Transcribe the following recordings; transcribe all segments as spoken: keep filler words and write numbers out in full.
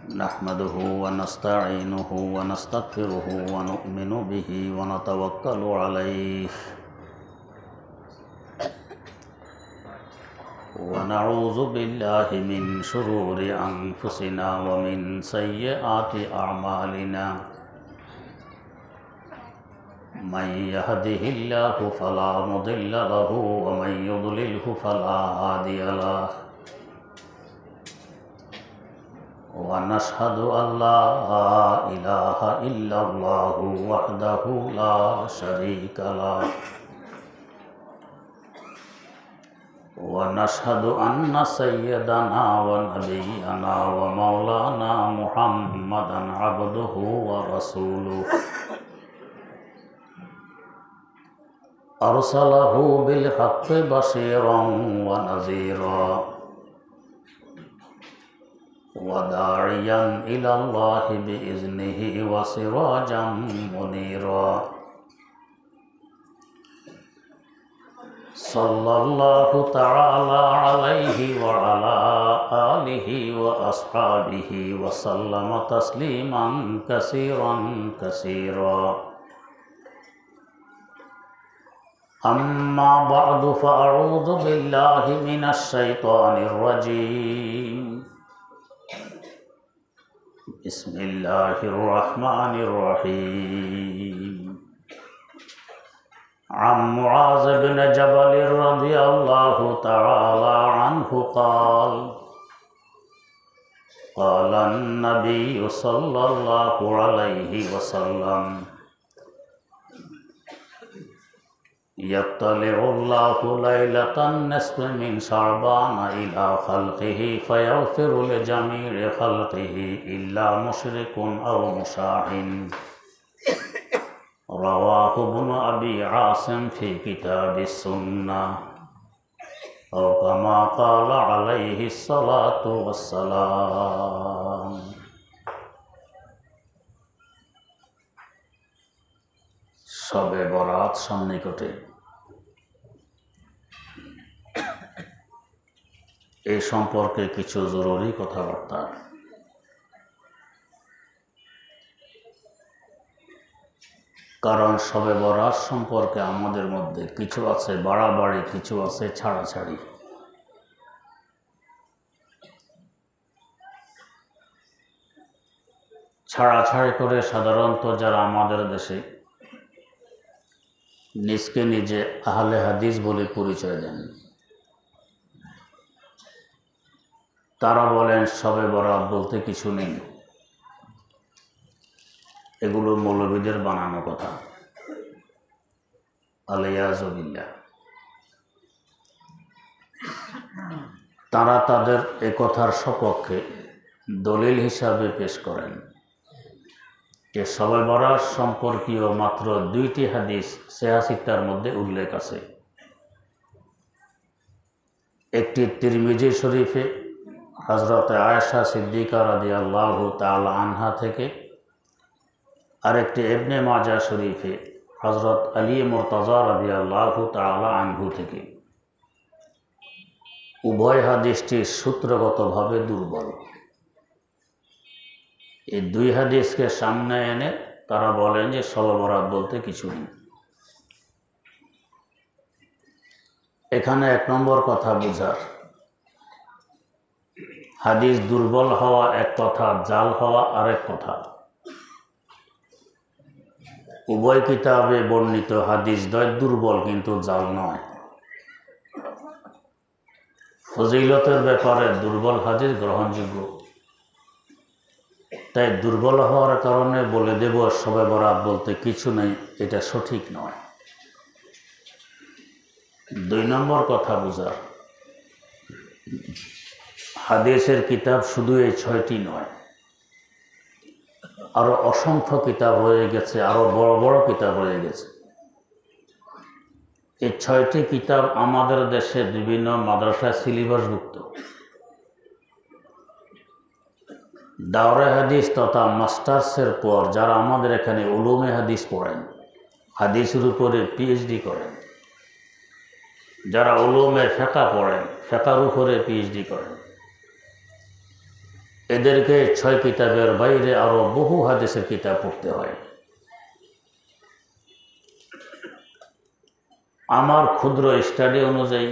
نحمده ونستعينه ونستغفره ونؤمن به ونتوكل عليه ونعوذ بالله من شرور أنفسنا ومن سيئات أعمالنا من يهده الله فلا مضل له ومن يضلله فلا هادي له ونشهد أن لا إله إلا الله وحده لا شريك له ونشهد أن سيدنا ونبينا ومولانا محمدا عبده ورسوله أرسله بالحق بشيرا ونذيرا وداعيا إلى الله بإذنه وسراجا منيرا صلى الله تعالى عليه وعلى آله وأصحابه وسلم تسليما كثيرا كثيرا أما بعد فأعوذ بالله من الشيطان الرجيم بسم الله الرحمن الرحيم عن معاذ بن جبل رضي الله تعالى عنه قال قال النبي صلى الله عليه وسلم يطلع الله ليلة النصف من شعبان إلى خلقه فيغفر لجميع خلقه إلا مشرك أو مشاحن رواه ابن أبي عاصم في كتاب السنة أو كما قال عليه الصلاة والسلام শবে বরাত সন্নিকটে এই সম্পর্কে কিছু জরুরি কথাবার্তা। কারণ শবে বরাত সম্পর্কে আমাদের মধ্যে কিছু আছে বাড়াবাড়ি, কিছু আছে ছাড়াছাড়ি। ছাড়াছাড়ি করে সাধারণত যারা আমাদের দেশে নিজকে নিজে আহলে হাদিস বলে পরিচয় দেন, তারা বলেন শবে বরাত বলতে কিছু নেই, এগুলো মৌলবীদের বানানো কথা। আলিয়াযুবিল্লাহ। তারা তাদের এ কথার সপক্ষে দলিল হিসাবে পেশ করেন যে শবে বরাত সম্পর্কীয় মাত্র দুইটি হাদিস সহিহতার মধ্যে উল্লেখ আছে। একটি তিরমিজি শরীফে হযরত আয়েশা সিদ্দিকা রাদিয়াল্লাহু তাআলা আনহা থেকে, আরেকটি ইবনে মাজাহ শরীফে হযরত আলী মুরতাজা রাদিয়াল্লাহু তাআলা আনহু থেকে। উভয় হাদিসটি সূত্রগতভাবে দুর্বল। এই দুই হাদিসকে সামনে এনে তারা বলেন যে শবে বরাত বলতে কিছু নেই। এখানে এক নম্বর কথা বুঝার, হাদিস দুর্বল হওয়া এক কথা, জাল হওয়া আরেক কথা। উভয় কিতাবে বর্ণিত হাদিস দ্বয় দুর্বল কিন্তু জাল নয়। ফজিলতের ব্যাপারে দুর্বল হাদিস গ্রহণযোগ্য। তাই দুর্বল হওয়ার কারণে বলে দেব শবে বরাত বলতে কিছু নেই, এটা সঠিক নয়। দুই নম্বর কথা বুঝার, হাদিসের কিতাব শুধু এই ছয়টি নয়, আরো অসংখ্য কিতাব রয়ে গেছে, আরো বড় বড় কিতাব রয়ে গেছে। এই ছয়টি কিতাব আমাদের দেশে বিভিন্ন মাদ্রাসায় সিলেবাসভুক্ত। দাওরে হাদিস তথা মাস্টার্সের পর যারা আমাদের এখানে উলুমে হাদিস পড়েন, হাদিসের উপরে পিএইচডি করেন, যারা উলুমে ফিকহ পড়েন, ফিকহের উপরে পিএইচডি করেন, এদেরকে ছয় কিতাবের বাইরে আরও বহু হাদিসের কিতাব পড়তে হয়। আমার ক্ষুদ্র স্টাডি অনুযায়ী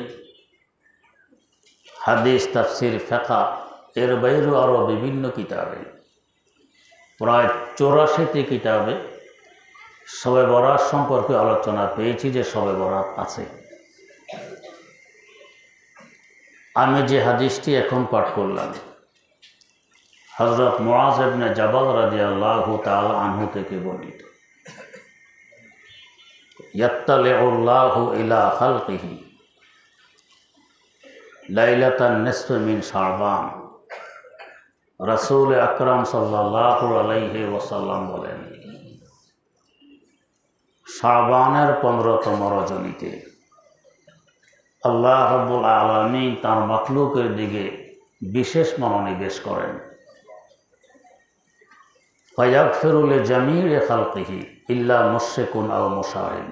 হাদিস, তাফসির, ফিকহ এর বাইরেও আরও বিভিন্ন কিতাবে, প্রায় চৌরাশিটি কিতাবে শবে বরাত সম্পর্কে আলোচনা পেয়েছি যে শবে বরাত আছে। আমি যে হাদিসটি এখন পাঠ করলাম হযরত মুআয ইবনে জাবাল রাদিয়াল্লাহু তাআলা আনহু থেকে বর্ণিত। ইয়াত্তালিউল্লাহু ইলা খালকিহি লাইলাতান নিসফি মিন শাবান। রাসূল আকরাম সাল্লাল্লাহু আলাইহি ওয়াসাল্লাম বলেন, শাবানের পনেরোতম রজনীতে আল্লাহ রাব্বুল আলামিন তাঁর মাখলুকের দিকে বিশেষ মনোনিবেশ করেন। ফায়াগফিরু লিজামি'i খালকিহি ইল্লা মুশরিকুন আও মুশারিন।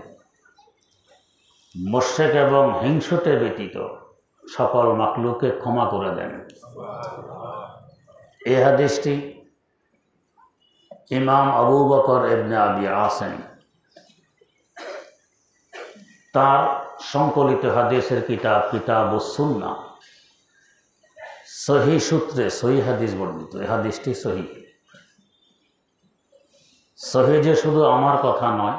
মুশরিক এবং হিংসুটে ব্যতীত সকল মাখলুককে ক্ষমা করে দেন। এই হাদিসটি ইমাম আবু বকর ইবনে আবি আসিম তার সংকলিত হাদিসের কিতাব কিতাবুস সুন্নাহ সহি সূত্রে সহি হাদিস বর্ণিত। এই হাদিসটি সহি। সহি যে শুধু আমার কথা নয়,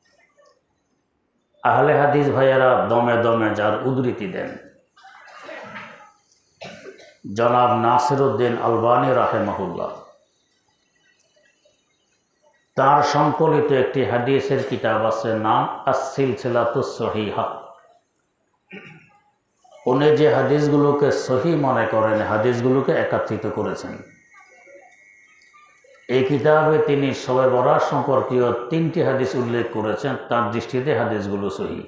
আহলে হাদিস ভাইয়েরা দমে দমে যার উদ্ধৃতি দেন, জনাব নাসিরউদ্দিন আলবানী রাহিমাহুল্লাহ তার সংকলিত একটি হাদিসের কিতাব আছে, নাম আস-সিলসিলাতুস সহিহা। উনি যে হাদিসগুলোকে সহি মনে করেন, হাদিসগুলোকে একত্রিত করেছেন। এই কিতাবে তিনি শবে বরাত সম্পর্কীয় তিনটি হাদিস উল্লেখ করেছেন। তার দৃষ্টিতে হাদিসগুলো সহি।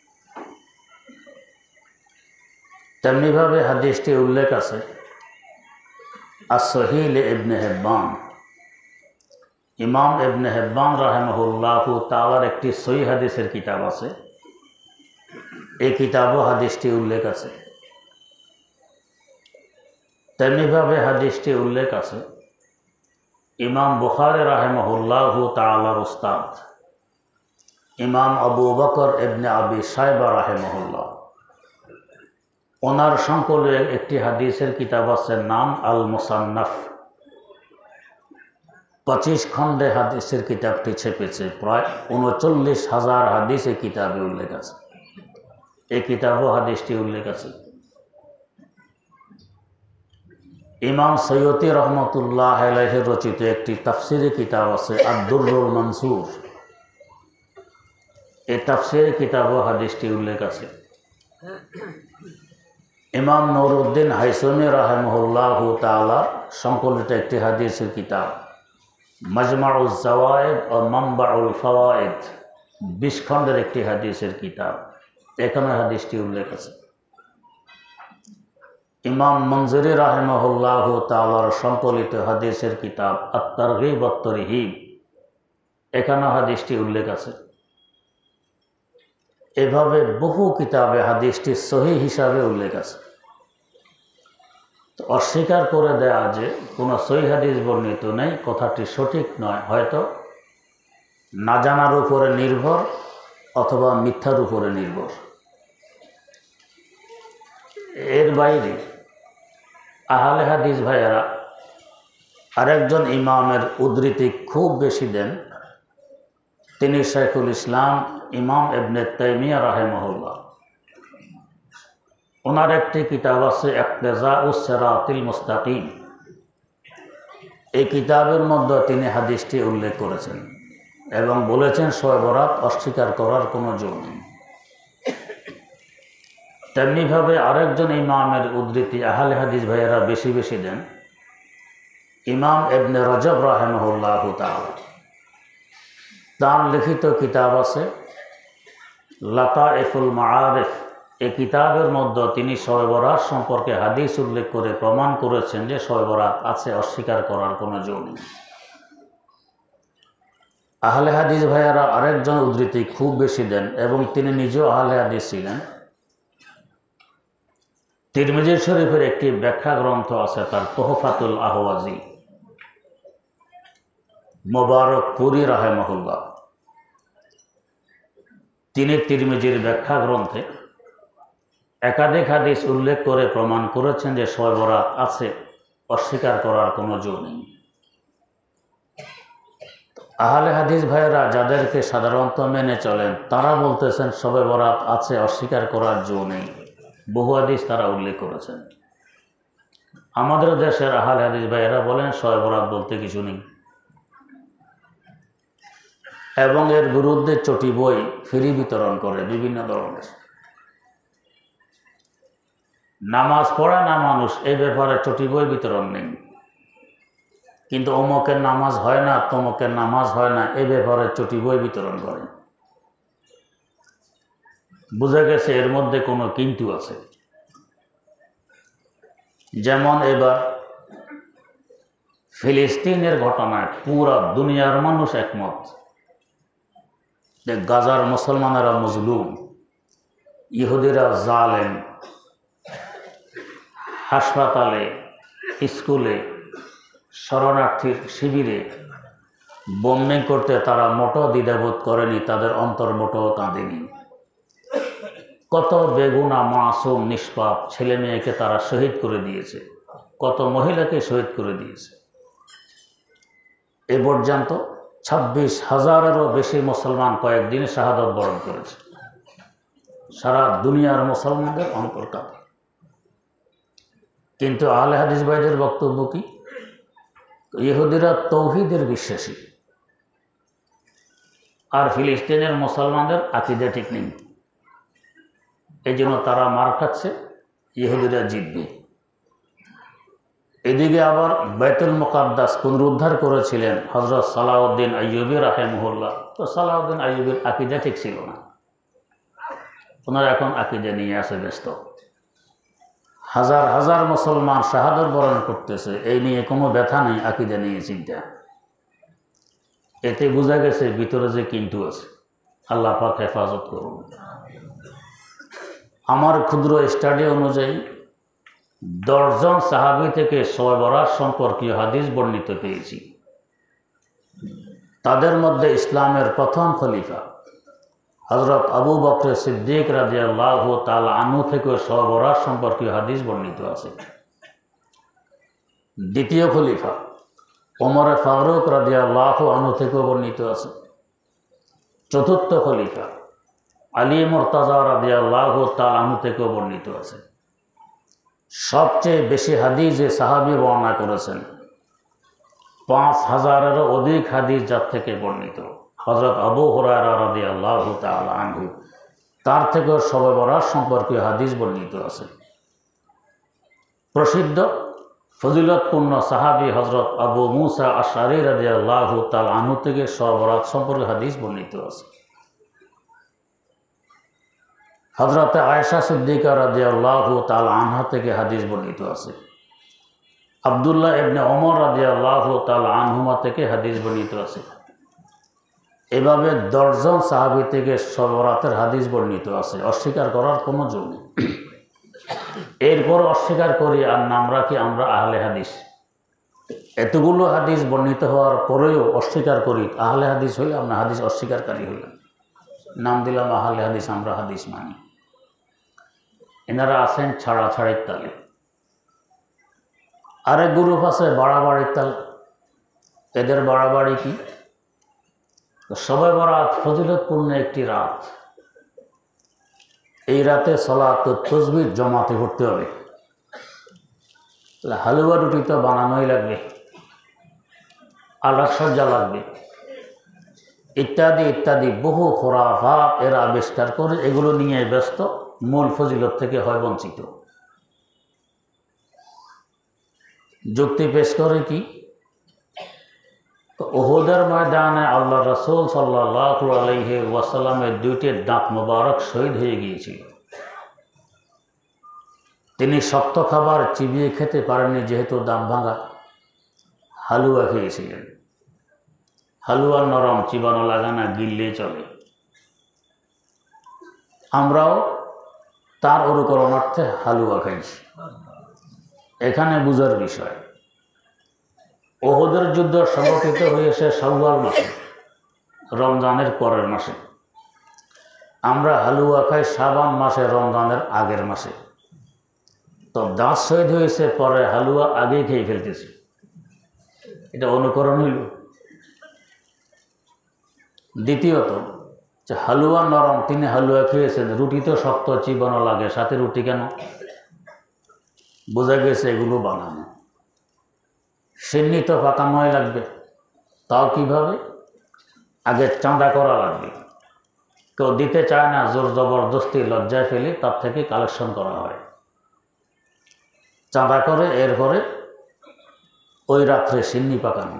তেমনিভাবে হাদিসটি উল্লেখ আছে as-সহিহ লি ইবনে হিব্বান। ইমাম ইবনে হিব্বান রাহিমাহুল্লাহু তাআলার একটি সহিহ হাদিসের কিতাব আছে। এই কিতাবও হাদিসটি উল্লেখ আছে। তেমনিভাবে হাদিসটি উল্লেখ আছে ইমাম বুখারী রাহিমাহুল্লাহু তাআলার উস্তাদ ইমাম আবু বকর ইবনে আবি শায়বা রাহিমাহুল্লাহ, ওনার সংকলে একটি হাদিসের কিতাব আছে, নাম আল মুসান্নাফ। পঁচিশ খণ্ডে হাদিসের কিতাবটি ছেপেছে। প্রায় উনচল্লিশ হাজার হাদিস এই কিতাবে উল্লেখ আছে। এই কিতাবও হাদিসটি উল্লেখ আছে। ইমাম সৈয়দী রহমতুল্লাহ আলাইহি রচিত একটি তাফসিরি কিতাব আছে, আদ-দুররুল মানসুর। এই তাফসিরি কিতাবও হাদিসটি উল্লেখ আছে। ইমাম নুরউদ্দিন হাইসমি রাহিমাহুল্লাহু তাআলা সংকলিত একটি হাদিসের কিতাব মাজমাউজ জাওয়ায়েদ ও মানবাউল ফাওয়ায়েদ, বিশ খণ্ডের একটি হাদিসের কিতাব। এখানে হাদিসটি উল্লেখ আছে। ইমাম মনজুরি রাহিমাহুল্লাহু তাআলার সংকলিত হাদিসের কিতাব আত-তারগীব ওয়াত-তারহীব, এখানে হাদিসটি উল্লেখ আছে। এভাবে বহু কিতাবে হাদিসটি সহিহ হিসাবে উল্লেখ আছে। তো অস্বীকার করে দেয়া যে কোনো সহিহ হাদিস বর্ণিত নেই, কথাটি সঠিক নয়। হয়তো না জানার উপরে নির্ভর অথবা মিথ্যার উপরে নির্ভর। এর বাইরে আহলে হাদিস ভাইয়েরা আরেকজন ইমামের উদ্ধৃতি খুব বেশি দেন। তিনি শাইখুল ইসলাম ইমাম ইবনে তাইমিয়া রাহিমাহুল্লাহ। ওনার একটি কিতাব আছে ইকতিজাউস সিরাতিল মুস্তাকিম। এই কিতাবের মধ্যে তিনি হাদিসটি উল্লেখ করেছেন এবং বলেছেন শবে বরাত অস্বীকার করার কোনো জো নেই। তেমনিভাবে আরেকজন ইমামের উদ্ধৃতি আহলে হাদিস ভাইয়েরা বেশি বেশি দেন, ইমাম ইবনে রজব রাহিমাহুল্লাহু তাআলা। তার লিখিত কিতাব আছে লাতাইফুল মাআরিফ। এই কিতাবের মধ্যে তিনি শবে বরাত সম্পর্কে হাদিস উল্লেখ করে প্রমাণ করেছেন যে শবে বরাত আছে, অস্বীকার করার কোনো জো নেই। আহলে হাদিস ভাইয়েরা আরেকজন উদ্ধৃতি খুব বেশি দেন এবং তিনি নিজেও আহলে হাদিস ছিলেন। তিরমিজি শরীফের একটি ব্যাখ্যা গ্রন্থ আছে, তার তোহফাতুল আহওয়াজি, মোবারক পুরী রাহেমাহুল্লাহ। তিনি তিরমিজির ব্যাখ্যা গ্রন্থে একাধিক হাদিস উল্লেখ করে প্রমাণ করেছেন যে শবে বরাত আছে, অস্বীকার করার কোনো জো নেই। আহলে হাদিস ভাইয়েরা যাদেরকে সাধারণত মেনে চলেন, তারা বলতেছেন শবে বরাত আছে, অস্বীকার করার জো নেই। বহু হাদিস তারা উল্লেখ করেছেন। আমাদের দেশের আহলে হাদিস ভাইয়েরা বলেন শবে বরাত বলতে কিছু নেই, এবং এর বিরুদ্ধে চটি বই ফ্রি বিতরণ করে বিভিন্ন ধরনের। নামাজ পড়ে না মানুষ, এই ব্যাপারে চটি বই বিতরণ নেই, কিন্তু অমুকের নামাজ হয় না, তমুকের নামাজ হয় না, এই ব্যাপারে চটি বই বিতরণ করে। বোঝা গেছে এর মধ্যে কোনো কিন্তু আছে। যেমন এবার ফিলিস্তিনের ঘটনায় পুরা দুনিয়ার মানুষ একমত যে গাজার মুসলমানেরা মজলুম, ইহুদিরা জালেম। হাসপাতালে, স্কুলে, শরণার্থীর শিবিরে বোম্বিং করতে তারা মোটো দ্বিধাবোধ করেনি, তাদের অন্তর মোটো কাঁদেনি। কত বেগুনা মাসুম নিষ্পাপ ছেলে মেয়েকে তারা শহীদ করে দিয়েছে, কত মহিলাকে শহীদ করে দিয়েছে। এ পর্যন্ত ছাব্বিশ হাজারেরও বেশি মুসলমান কয়েকদিনে শাহাদত বরণ করেছে। সারা দুনিয়ার মুসলমানদের অন্তর কাঁদে। কিন্তু আহলে হাদিস ভাইদের বক্তব্য কি? ইহুদিরা তৌহিদের বিশ্বাসী, আর ফিলিস্তিনের মুসলমানদের আকীদা ঠিক নেই, এই জন্য তারা মার খাচ্ছে, ইহুদিরা জিতবে। এদিকে আবার বাইতুল মুকাদ্দাস পুনরুদ্ধার করেছিলেন হযরত সালাউদ্দিন আইয়ুবী রাহিমাহুল্লাহ। তো সালাউদ্দিন আইয়ুবীর আকীদা ঠিক ছিল না, ওনারা এখন আকীদা নিয়ে আসে ব্যস্ত। হাজার হাজার মুসলমান শাহাদত বরণ করতেছে, এই নিয়ে কোনো ব্যথা নেই, আকীদা নিয়ে চিন্তা। এতে বোঝা গেছে ভিতরে যে কিন্তু আছে। আল্লাহ পাক হেফাজত করুন। আমার ক্ষুদ্র স্টাডি অনুযায়ী দশজন সাহাবী থেকে শবে বরাত সম্পর্কীয় হাদিস বর্ণিত পেয়েছি। তাদের মধ্যে ইসলামের প্রথম খলিফা হযরত আবু বকর সিদ্দিক রাদিয়াল্লাহু তাআলা আনহু থেকে শবে বরাত সম্পর্কীয় হাদিস বর্ণিত আছে। দ্বিতীয় খলিফা ওমর ফারুক রাদিয়াল্লাহু আনহু থেকে বর্ণিত আছে। চতুর্থ খলিফা আলী মুর্তাজা রাদিয়াল্লাহু তাআলা আনহু থেকে বর্ণিত আছে। সবচেয়ে বেশি হাদিস যে সাহাবী বর্ণনা করেছেন, পাঁচ হাজারেরও অধিক হাদিস যার থেকে বর্ণিত হযরত আবু হুরায়রা রাদিয়াল্লাহু তাআলা আনহু, তার থেকেও শবে বরাত সম্পর্কীয় হাদিস বর্ণিত আছে। প্রসিদ্ধ ফজিলতপূর্ণ সাহাবী হযরত আবু মুসা আশআরী রাদিয়াল্লাহু তাআলা আনহু থেকে শবে বরাত সম্পর্কে হাদিস বর্ণিত আছে। হযরত আয়েশা সিদ্দিকা রাদিয়াল্লাহু তাআলা আনহা থেকে হাদিস বর্ণিত আছে। আব্দুল্লাহ ইবনে ওমর রাদিয়াল্লাহু তাআলা আনহুমা থেকে হাদিস বর্ণিত আছে। এভাবে দশজন সাহাবী থেকে শবে বরাতের হাদিস বর্ণিত আছে। অস্বীকার করার কোনো জো নেই। এরপর অস্বীকার করি আর নাম রাখি আমরা আহলে হাদিস। এতগুলো হাদিস বর্ণিত হওয়ার পরেও অস্বীকার করি, আহলে হাদিস হইলে আমরা হাদিস অস্বীকারী হইলাম, নাম দিলাম আহলে হাদিস, আমরা হাদিস মানি। এনারা আছেন ছাড়াছাড়ির তালে। আরেক গ্রুপ আছে বাড়াবাড়ির তাল। এদের বাড়াবাড়ি কি? শবে বরাত ফজিলতপূর্ণ একটি রাত। এই রাতে সালাত ও তাসবিহ জমাতে করতে হবে। হালুয়া রুটি তো বানানোই লাগবে, আলোকসজ্জা লাগবে, ইত্যাদি ইত্যাদি বহু খুরাফাত এরা আবিষ্কার করে এগুলো নিয়ে ব্যস্ত, মূল ফজিলত থেকে হয় বঞ্চিত। যুক্তি পেশ করে কি? উহুদের ময়দানে আল্লাহ রাসূল সাল্লাল্লাহু আলাইহি ওয়াসাল্লামের দুইটি দাঁত মোবারক শহীদ হয়ে গিয়েছিল। তিনি শক্ত খাবার চিবিয়ে খেতে পারেননি, যেহেতু দাঁত ভাঙা। হালুয়া খেয়েছিলেন। হালুয়া নরম, চিবানো লাগে না, গিললেই চলে। আমরাও তার অনুকরণার্থে হালুয়া খাইছি। এখানে বুঝার বিষয়, ওহদের যুদ্ধ সংগঠিত হয়েছে শাওয়াল মাসে, রমজানের পরের মাসে। আমরা হালুয়া খাই শাবান মাসে, রমজানের আগের মাসে। তো দাঁত শহীদ হয়েছে পরে, হালুয়া আগেই খেয়ে ফেলতেছি, এটা অনুকরণ হইল। দ্বিতীয়ত, যে হালুয়া নরম, তিনি হালুয়া খেয়েছেন, রুটি তো শক্ত চিবানো লাগে, সাথে রুটি কেন? বোঝা গেছে এগুলো বানানো। সিন্নি তো পাকানোই লাগবে, তাও কিভাবে? আগে চাঁদা করা লাগবে। কেউ দিতে চায় না, জোর জবরদস্তি লজ্জায় ফেলে তার থেকে কালেকশন করা হয়, চাঁদা করে এরপরে ওই রাত্রে সিন্নি পাকানো।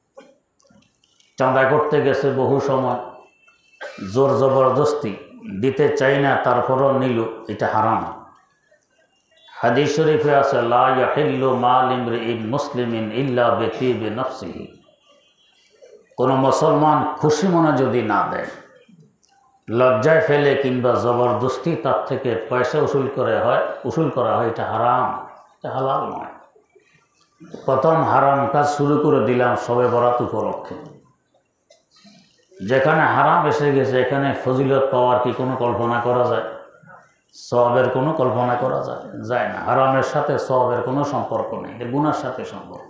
চাঁদা করতে গেছে বহু সময়, জোর জবরদস্তি দিতে চাই না তারপরও নিল, এটা হারাম। হাদিস শরীফে আছে, লা ইয়াহিল্লু মাল ইমরিইন মুসলিমিন ইল্লা বিতিবি নাফসিহি। কোনো মুসলমান খুশি মনে যদি না দেয়, লজ্জায় ফেলে কিংবা জবরদস্তি তার থেকে পয়সা উসুল করে হয় উসুল করা হয়, এটা হারাম, এটা হালাল নয়। প্রথম হারাম কাজ শুরু করে দিলাম শবে বরাত উপলক্ষে। যেখানে হারাম এসে গেছে এখানে ফজিলত পাওয়ার কি কোনো কল্পনা করা যায়? সওয়াবের কোনো কল্পনা করা যায় যায় না। হারামের সাথে সওয়াবের কোনো সম্পর্ক নেই, এটা গুনার সাথে সম্পর্ক।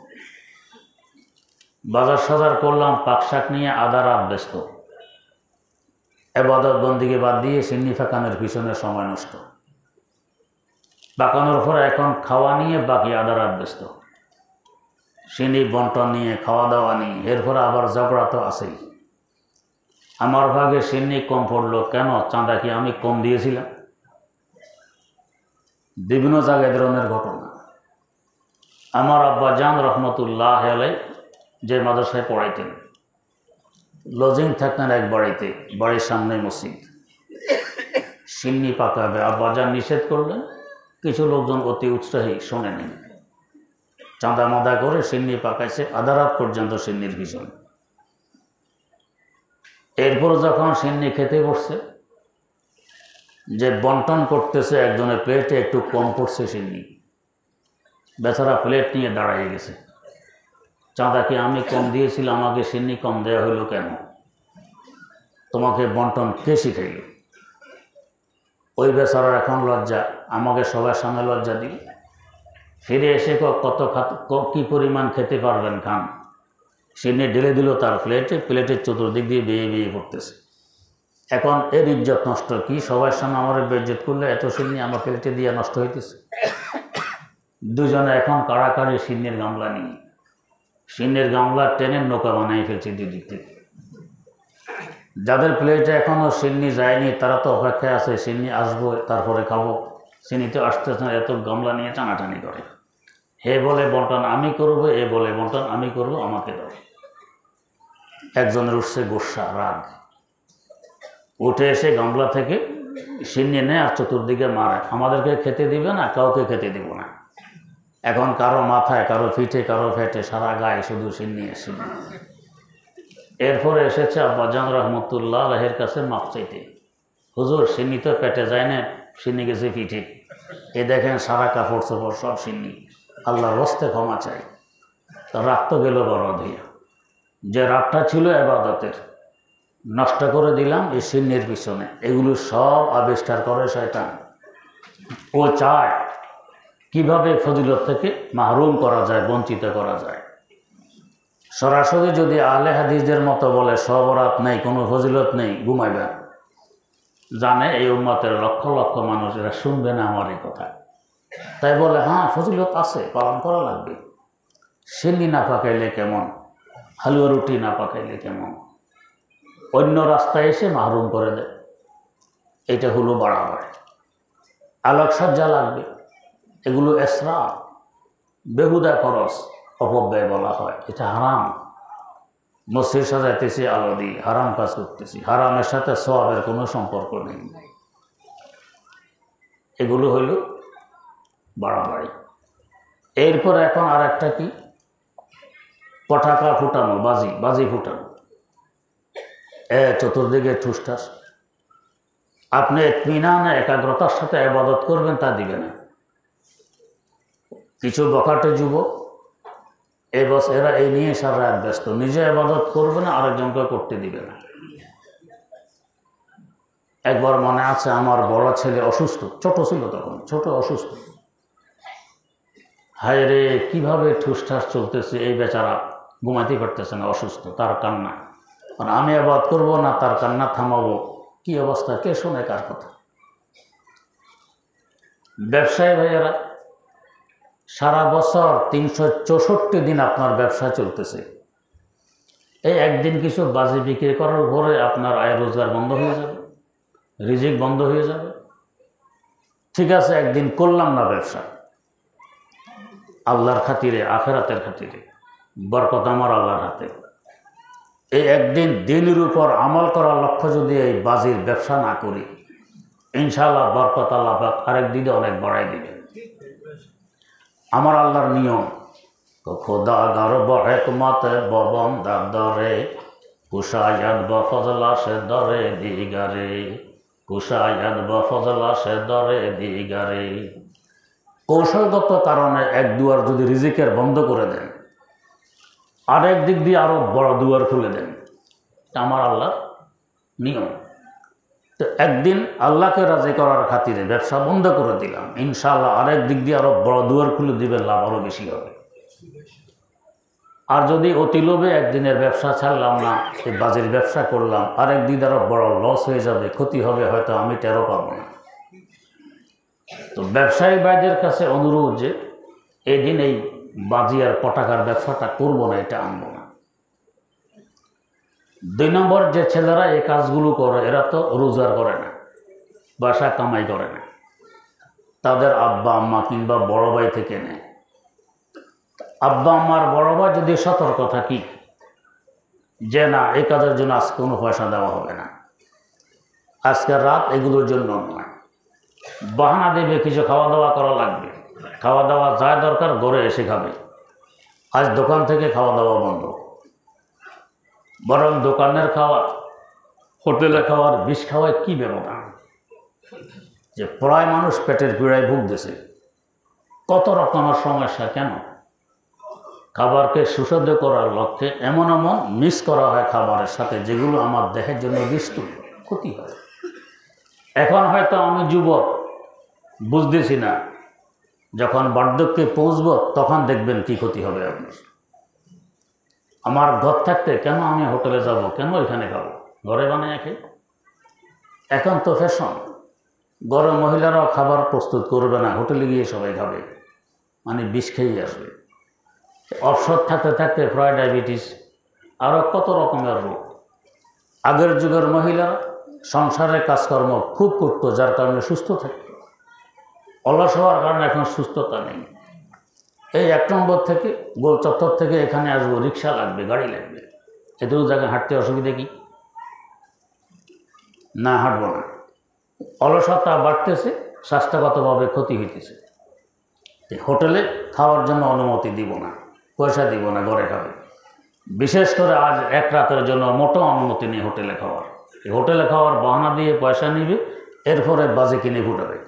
বাজার সাজার করলাম, পাক শাক নিয়ে আধা রাত ব্যস্ত, ইবাদত বন্দিকে বাদ দিয়ে সিন্নি ফাঁকানোর পিছনে সময় নষ্ট। পাকানোর পরে এখন খাওয়া নিয়ে বাকি আধা রাত ব্যস্ত, সিন্নি বন্টন নিয়ে, খাওয়া দাওয়া নিয়ে, এরপরে আবার ঝগড়া তো আছেই। আমার ভাগে সিন্নি কম পড়লো কেন? চাঁদা কি আমি কম দিয়েছিলাম? বিভিন্ন জায়গায় ধরনের ঘটনা। আমার আব্বা জান রহমতুল্লাহ আলাই যে মাদ্রাসায় পড়াইতেন, লজিং থাকতেন এক বাড়িতে, বাড়ির সামনে মসজিদ। সিন্নি পাকাবে, আব্বা জান নিষেধ করলেন, কিছু লোকজন অতি উৎসাহী শোনেনি, চাঁদা মাদা করে সিন্নি পাকাইছে আধা রাত পর্যন্ত সিন্নির পিছনে। এরপর যখন সিন্নি খেতে বসছে, যে বন্টন করতেছে একজনের প্লেটে একটু কম পড়ছে সিন্নি, বেচারা প্লেট নিয়ে দাঁড়াইয়ে গেছে। চাঁদা কি আমি কম দিয়েছিলাম, আমাকে সিন্নি কম দেওয়া হইল কেন? তোমাকে বন্টন কে শিখাইল? ওই বেচারার এখন লজ্জা, আমাকে সবার সামনে লজ্জা দিল। ফিরে এসে কত কি পরিমাণ খেতে পারবেন খান, সিন্নি ঢেলে দিল তার প্লেটে, প্লেটের চতুর্দিক দিয়ে বেয়ে বেয়ে পড়তেছে। এখন এর ইজ্জত নষ্ট কি? সবার সামনে আমার বেইজ্জত করলে এত সিন্নি আমার প্লেটে দিয়ে নষ্ট হইতেছে। দুজনে এখন কাড়াকাড়ি সিন্নির গামলা নিয়ে, সিন্নির গামলা টেনের নৌকা বানাই ফেলছে দুই দিক থেকে। যাদের প্লেটে এখনও সিন্নি যায়নি তারা তো অপেক্ষায় আছে, সিন্নি আসবো তারপরে খাবো। সিন্নি তো আসতেছে না, এত গামলা নিয়ে টানাটানি করে। হে বলে বন্টন আমি করব, এ বলে বন্টন আমি করব, আমাকে দাও। একজনের উঠছে গোসা, রাগ, উঠে এসে গামলা থেকে সিন্নি নেয় আর চতুর্দিকে মারে, আমাদেরকে খেতে দিবে না, কাউকে খেতে দিব না। এখন কারো মাথায়, কারো পিঠে, কারো ফেটে, সারা গায়ে শুধু সিন্নি সিন্নি। এরপরে এসেছে আব্বাজান রহমতুল্লাহ আলাইহির কাছে মাপ চাইতে, হুজুর সিন্নি তো পেটে যায় না, সিন্নি গেছে পিঠে, এ দেখেন সারা কাপড় চোপড় সব সিন্নি, আল্লাহর হস্তে ক্ষমা চাই। তা রাগ তো গেল বরবাদ হইয়া, যে রাগটা ছিল ইবাদতের, নষ্ট করে দিলাম এই সিন্নির পিছনে। এগুলো সব আবিষ্কার করে শয়তান। ও চায় কিভাবে ফজিলত থেকে মাহরুম করা যায়, বঞ্চিত করা যায়। সরাসরি যদি আহলে হাদিসদের মতো বলে সব রাত নেই, কোনো ফজিলত নেই, ঘুমাইবেন, জানে এই উম্মতের লক্ষ লক্ষ মানুষ এরা শুনবে না আমার এই কথা, তাই বলে হ্যাঁ ফজিলত আছে, পালন করা লাগবে। সিন্নি না পাকাইলে কেমন, হালুয়া রুটি না পাকাইলে কেমন, অন্য রাস্তায় এসে মাহরুম করে দেয়। এটা হলো বাড়াবাড়ি। আলোকসজ্জা লাগবে, এগুলো ইসরাফ, বেহুদা খরচ, অপব্যয় বলা হয়, এটা হারাম। মসজিদ সাজাইতেছি আলো দিয়ে, হারাম কাজ করতেছি, হারামের সাথে সওয়াবের কোনো সম্পর্ক নেই। এগুলো হইল বাড়াবাড়ি। এরপর এখন আর একটা কি, পটাকা ফুটানো, বাজি বাজি ফুটানো, এ চতুর্দিকে ঠুসঠাস, আপনি ইতমিনানে একাগ্রতার সাথে ইবাদত করবেন, তা দিবে না। কিছু বখাটে যুবক এই বস এরা এই নিয়ে সারা রাত ব্যস্ত, নিজে ইবাদত করবে না, আরেকজনকে করতে দিবে না। একবার মনে আছে, আমার বড় ছেলে অসুস্থ, ছোট ছিল তখন, ছোট অসুস্থ। হায় রে, কীভাবে ঠুসঠাস চলতেছে, এই বেচারা ঘুমাতে পারতেছে না, অসুস্থ, তার কান্না। মানে আমি ইবাদত করবো না, তার কান্না থামাবো, কি অবস্থা, কে শোনে কার কথা? ব্যবসায়ী ভাইয়েরা, সারা বছর তিনশো চৌষট্টি দিন আপনার ব্যবসা চলতেছে। এই একদিন কিছু বাজি বিক্রি করার পরে আপনার আয় রোজগার বন্ধ হয়ে যাবে, রিজিক বন্ধ হয়ে যাবে। ঠিক আছে, একদিন করলাম না ব্যবসা, আল্লাহর খাতিরে, আখেরাতের খাতিরে, বরকত আমার আল্লাহর হাতে। এই একদিন দিনের উপর আমল করার লক্ষ্য যদি এই বাজির ব্যবসা না করি, ইনশাআল্লাহ বরকত আল্লাহ আরেক দিনে অনেক বাড়াই দিবে। আমার আল্লাহর নিয়ম, খোদা গর্ব হেকমত ববন্দার দরে, কুশায়াদ বা ফজলা সে দরে দিগারে, কুশায়াদ বা ফজলা সে দরে দিগারে। কৌশলগত কারণে এক দুয়ার যদি রিজিকের বন্ধ করে দেন, আরেক দিক দিয়ে আরো বড় দুয়ার খুলে দেন, আমার আল্লাহর নিয়ম। তো একদিন আল্লাহকে রাজি করার খাতিরে ব্যবসা বন্ধ করে দিলাম, ইনশাআল্লাহ আরেক দিক দিয়ে আরো বড় দুয়ার খুলে দিবেন, লাভ আরো বেশি হবে। আর যদি অতি লোভে একদিনের ব্যবসা ছাড়লাম না, এই বাজির ব্যবসা করলাম, আরেক দিন আরো বড় লস হয়ে যাবে, ক্ষতি হবে, হয়তো আমি টেরও পাবো না। তো ব্যবসায়ী ভাইদের কাছে অনুরোধ যে এই দিন এই বাজি আর পটাকার ব্যবসাটা করবো না, এটা আনবো না। দুই নম্বর, যে ছেলেরা এই কাজগুলো করে এরা তো রোজগার করে না, বাসা কামাই করে না, তাদের আব্বা আম্মা কিংবা বড় ভাই থেকে নেয়। আব্বা আম্মার বড় ভাই যদি সতর্ক থাকি যে না, এই কাজের জন্য আজকে কোনো পয়সা দেওয়া হবে না, আজকের রাত এগুলোর জন্য নয়, বাহানা দেবে কিছু খাওয়া দাওয়া করা লাগবে, খাওয়া দাওয়া যা দরকার ঘরে এসে খাবে, আজ দোকান থেকে খাওয়া দাওয়া বন্ধ। বরং দোকানের খাওয়া, হোটেলে খাওয়ার, বিষ খাওয়ায় কী ব্যবধান, যে প্রায় মানুষ পেটের পীড়ায় ভুগতেছে, কত রকমের সমস্যা। কেন? খাবারকে সুস্বাদু করার লক্ষ্যে এমন এমন মিক্স করা হয় খাবারের সাথে, যেগুলো আমার দেহের জন্য বিস্তু ক্ষতি হয়। এখন হয়তো আমি যুবক, বুঝতেছি না, যখন বার্ধক্যে পৌঁছব তখন দেখবেন কি ক্ষতি হবে আপনার। আমার ঘর থাকতে কেন আমি হোটেলে যাব, কেন এখানে খাবো, ঘরে বানিয়ে খাই। এখন তো ফ্যাশন, ঘরে মহিলারাও খাবার প্রস্তুত করবে না, হোটেলে গিয়ে সবাই খাবে, মানে বিষ খেয়ে আসবে। অবসর থাকতে থাকতে প্রায় ডায়াবেটিস, আরও কত রকমের রোগ। আগের যুগের মহিলারা সংসারের কাজকর্ম খুব করত, যার কারণে সুস্থ থাকত। অলস হওয়ার কারণে এখন সুস্থতা নেই। এই এক নম্বর থেকে, গোল চত্বর থেকে এখানে আসবো, রিক্সা লাগবে, গাড়ি লাগবে, এটুকু জায়গায় হাঁটতে অসুবিধা কি? না, হাঁটবো না। অলসতা বাড়তেছে, স্বাস্থ্যগতভাবে ক্ষতি হইতেছে। হোটেলে খাওয়ার জন্য অনুমতি দিব না, পয়সা দিব না, ঘরে খাবে। বিশেষ করে আজ এক রাতের জন্য মোটো অনুমতি নেই হোটেলে খাওয়ার। হোটেলে খাওয়ার বাহানা দিয়ে পয়সা নিবে, এরপরে বাজে কিনে ফুটাবে।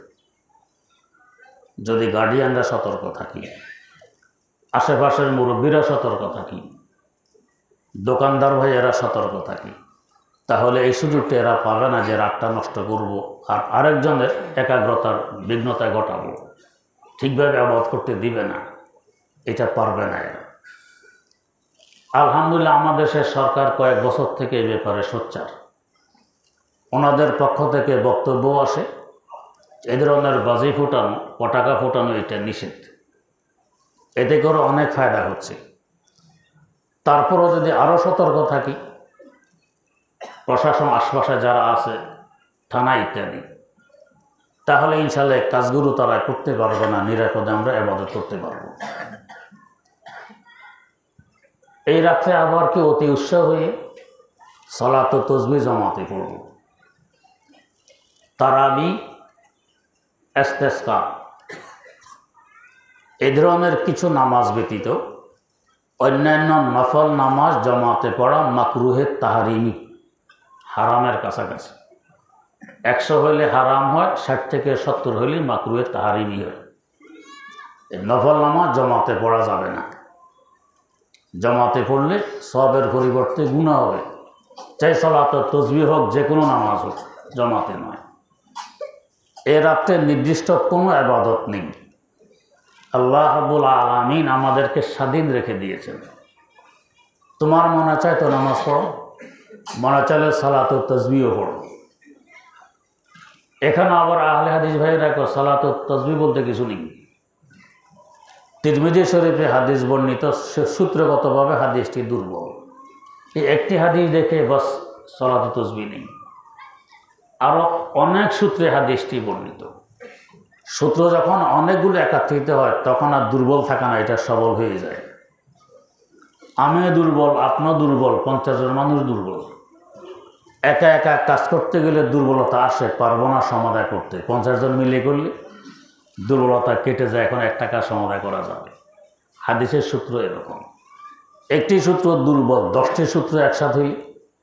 যদি গার্ডিয়ানরা সতর্ক থাকি, আশেপাশের মুরব্বীরা সতর্ক থাকি, দোকানদার ভাই এরা সতর্ক থাকি, তাহলে এই সুযোগটা এরা পাবে না যে রাতটা নষ্ট করব আর আরেকজনের একাগ্রতার বিঘ্নতা ঘটাবো, ঠিকভাবে আবাদ করতে দিবে না, এটা পারবে না এরা। আলহামদুলিল্লাহ আমাদের দেশের সরকার কয়েক বছর থেকে এই ব্যাপারে সোচ্চার। ওনাদের পক্ষ থেকে বক্তব্য আসে, এ ধরনের বাজি ফোটানো, পটাকা ফোটানো এটা নিষেধ, এতে করে অনেক ফায়দা হচ্ছে। তারপরও যদি আরও সতর্ক থাকি, প্রশাসন আশপাশে যারা আছে, থানা ইত্যাদি, তাহলে ইনশাআল্লাহ কাজগুলো তারা করতে পারবে না, নিরাপদে আমরা ইবাদত করতে পারব। এই রাত্রে আবার কি অতি উৎসাহ হয়ে সালাত ও তাসবিহ জামাতে পড়ব, তারাবি, ইস্তেসকা, এই ধরনের কিছু নামাজ ব্যতীত অন্যান্য নফল নামাজ জামাতে পড়া মাকরুহে তাহরিমি, হারামের কাছাকাছি। একশো হইলে হারাম হয়, ষাট থেকে সত্তর হইলে মাকরুহে তাহারিমি হয়। নফল নামাজ জমাতে পড়া যাবে না। জমাতে পড়লে সবের পরিবর্তে গুনাহ হবে। চাই সালাত তাসবিহ হোক, যে কোনো নামাজ হোক, জমাতে নয়। এ রাত্রে নির্দিষ্ট কোনো ইবাদত নেই। আল্লাহ রাব্বুল আলামিন আমাদেরকে স্বাধীন রেখে দিয়েছেন। তোমার মনে চায় তো নামাজ পড়ো, মনে চাইলে সালাত তাসবিহ পড়ো। এখানে আবার আহলে হাদিস ভাইরা কো সালাত তাসবিহ বলতে কিছু নেই। তিরমিজি শরীফে হাদিস বর্ণিত, সূত্রগতভাবে হাদিসটি দুর্বল। এই একটি হাদিস দেখে বাস সালাত তাসবিহ নেই। আরও অনেক সূত্রে হাদিসটি বর্ণিত। সূত্র যখন অনেকগুলো একত্রিত হয় তখন আর দুর্বল থাকে না, এটা সবল হয়ে যায়। আমি দুর্বল, আপনিও দুর্বল, পঞ্চাশ জন মানুষ দুর্বল। একা একা কাজ করতে গেলে দুর্বলতা আসে, পারবো না সমাধান করতে। পঞ্চাশ জন মিলে করলে দুর্বলতা কেটে যায়, এখন একটা কাজ সমাধান করা যাবে। হাদিসের সূত্র এরকম। একটি সূত্র দুর্বল, দশটি সূত্র একসাথে হইলে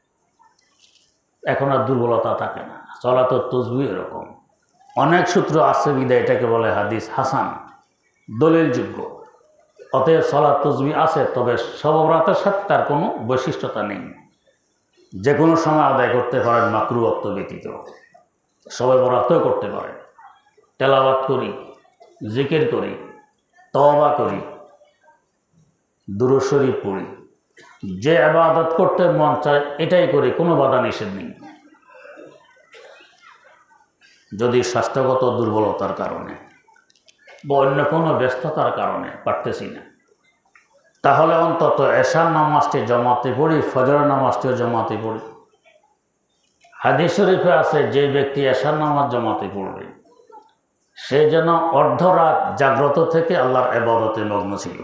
এখন আর দুর্বলতা থাকে না। সালাত তাসবিহ এরকম অনেক সূত্র আছে বিদায় এটাকে বলে হাদিস হাসান, দলিলযোগ্য। অতএব সালাত তাসবিহ আছে, তবে শবে বরাতের সাথে তার কোনো বৈশিষ্ট্যতা নেই। যে কোনো সময় আদায় করতে পারেন, মাকরুহ ওয়াক্ত ব্যতীত। শবে বরাতেও করতে পারেন। তেলাওয়াত করি, জিকির করি, তওবা করি, দুরূদ শরীফ পড়ি, যে ইবাদত করতে মন চায় এটাই করি, কোনো বাধা নিষেধ নেই। যদি স্বাস্থ্যগত দুর্বলতার কারণে বা অন্য কোনো ব্যস্ততার কারণে পারতেছি না, তাহলে অন্তত এশার নামাজটি জমাতে পড়ি, ফজর নামাজটিও জমাতে পড়ি। হাদিস শরীফে আছে, যে ব্যক্তি এশার নামাজ জমাতে পড়বে সে যেন অর্ধরাত জাগ্রত থেকে আল্লাহর ইবাদতে মগ্ন ছিল।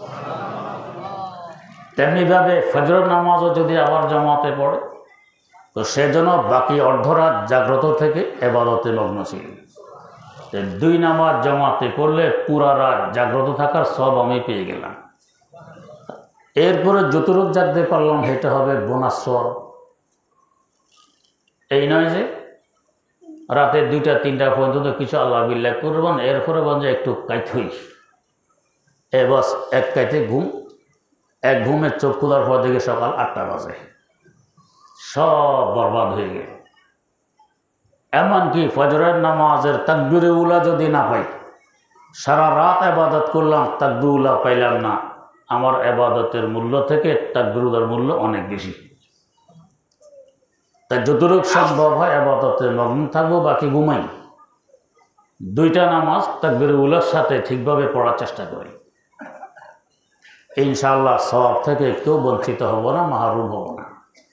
তেমনিভাবে ফজর নামাজও যদি আবার জমাতে পড়ে তো সে যেন বাকি অর্ধরাত জাগ্রত থেকে ইবাদতে মগ্ন ছিল। দুই নামাজ জমাতে পড়লে পুরা রাত জাগ্রত থাকার সব আমি পেয়ে গেলাম। এরপরে যতটুক জাগতে পারলাম সেটা হবে বোনাস সওয়াব। এই নয় যে রাতে দুইটা তিনটা পর্যন্ত কিছু আল্লাহ বিল্লাহ করবেন, এরপরে বন্ধু একটু কাইত হই, এ বস এক কাইতে ঘুম, এক ঘুমের চোখ খোলার পর দিকে সকাল আটটা বাজে, সব বরবাদ হয়ে গেল। এমনকি ফজরের নামাজের তাকবীরে উলা যদি না পাই, সারা রাত ইবাদত করলাম, তাকবীর উলা পাইলাম না, আমার ইবাদতের মূল্য থেকে তাকবীর উলার মূল্য অনেক বেশি। তাই যতটুকু সম্ভব হয় ইবাদতে মগ্ন থাকবো, বাকি ঘুমাই। দুইটা নামাজ তাকবীর উলার সাথে ঠিকভাবে পড়ার চেষ্টা করি। ইনশাআল্লাহ সওয়াব থেকে কেউ বঞ্চিত হব না, মাহরুম হব না।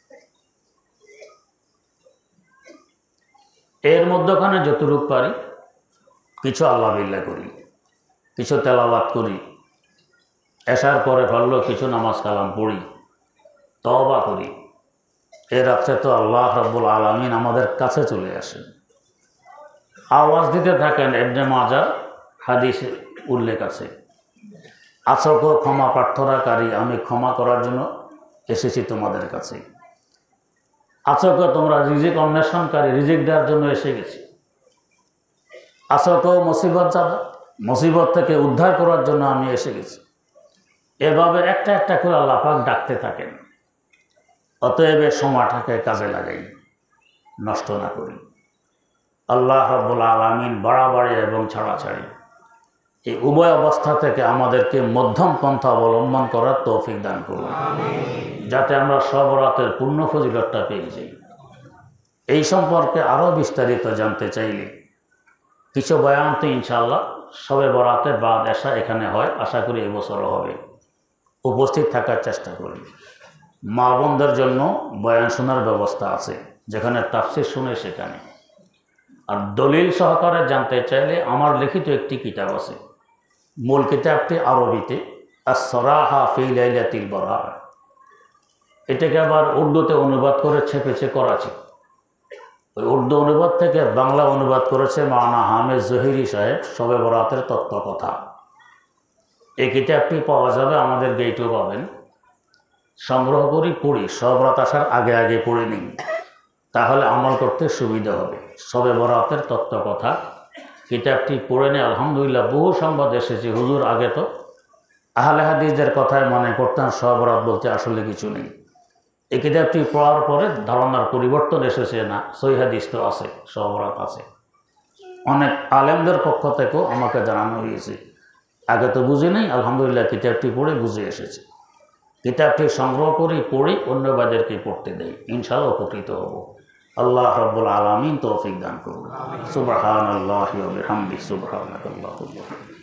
এর মধ্যখানে যতটুকু পারি কিছু আল্লাহ বিল্লাহ করি, কিছু তেলাওয়াত করি, এশার পরে পারলেও কিছু নামাজ কালাম পড়ি, তওবা করি। এ রাত্রে তো আল্লাহ রাব্বুল আলামিন আমাদের কাছে চলে আসেন, আওয়াজ দিতে থাকেন। ইবনে মাজাহ হাদিসে উল্লেখ আছে, আচক ক্ষমা প্রার্থনাকারী, আমি ক্ষমা করার জন্য এসেছি তোমাদের কাছে। আচক তোমরা রিজিক অন্বেষণকারী, রিজিক দেওয়ার জন্য এসে গেছি। আচক মুসিবত যাবে, মুসিবত থেকে উদ্ধার করার জন্য আমি এসে গেছি। এভাবে একটা একটা করে আল্লাহ পাক ডাকতে থাকেন। অতএব সময়টাকে কাজে লাগাই, নষ্ট না করি। আল্লাহ রাব্বুল আলামিন বাড়াবাড়ি এবং ছাড়াছাড়ি এই উভয় অবস্থা থেকে আমাদেরকে মধ্যম পন্থা অবলম্বন করার তৌফিক দান করুন, যাতে আমরা সব রাতের পূর্ণ ফজিলতটা পেয়ে যাই। এই সম্পর্কে আরও বিস্তারিত জানতে চাইলে কিছু বয়ান তো ইনশাআল্লাহ শবে বরাতে বাদ এশা এখানে হয়, আশা করি এবছরও হবে। উপস্থিত থাকার চেষ্টা করি। মা বোনদের জন্য বয়ান শোনার ব্যবস্থা আছে, যেখানে তাফসীর শুনে সেখানে। আর দলিল সহকারে জানতে চাইলে আমার লিখিত একটি কিতাব আছে, মূল কিতাবটি আরবিতে, আস-সরাহা ফি লাইলাতিল বারাহ। এটাকে আবার উর্দুতে অনুবাদ করে ছেপেছে করাচি। ওই উর্দু অনুবাদ থেকে বাংলা অনুবাদ করেছে মাওলানা হামিদ জহিরি সাহেব, শবে বরাতের তত্ত্ব কথা। এই কিতাবটি পাওয়া যাবে, আমাদের গেটেও পাবেন। সংগ্রহ করি, পড়ি, সব রাত আসার আগে আগে পড়ে নিই। তাহলে আমল করতে সুবিধা হবে। শবে বরাতের তত্ত্ব কথা কিতাবটি পড়ে নিয়ে আলহামদুলিল্লাহ বহু সংবাদ এসেছে, হুজুর আগে তো আহলে হাদিসদের কথায় মনে করতেন শবে বরাত বলতে আসলে কিছু নেই। এই কিতাবটি পড়ার পরে ধারণার পরিবর্তন এসেছে, না সহিহ হাদিস তো আছে, শবে বরাত আছে। অনেক আলেমদের পক্ষ থেকেও আমাকে জানানো হয়েছে, আগে তো বুঝি নাই, আলহামদুলিল্লাহ কিতাবটি পড়ে বুঝে এসেছে। কিতাবটি সংগ্রহ করি, পড়ি, অন্যবাদেরকে পড়তে দেয়, ইনশাআল্লাহ উপকৃত হব। আল্লাহ রাব্বুল আলামিন তৌফিক দান করুন। সুবহানাল্লাহি ওয়া বিহামদিহি, সুবহানাকাল্লাহুম্মা।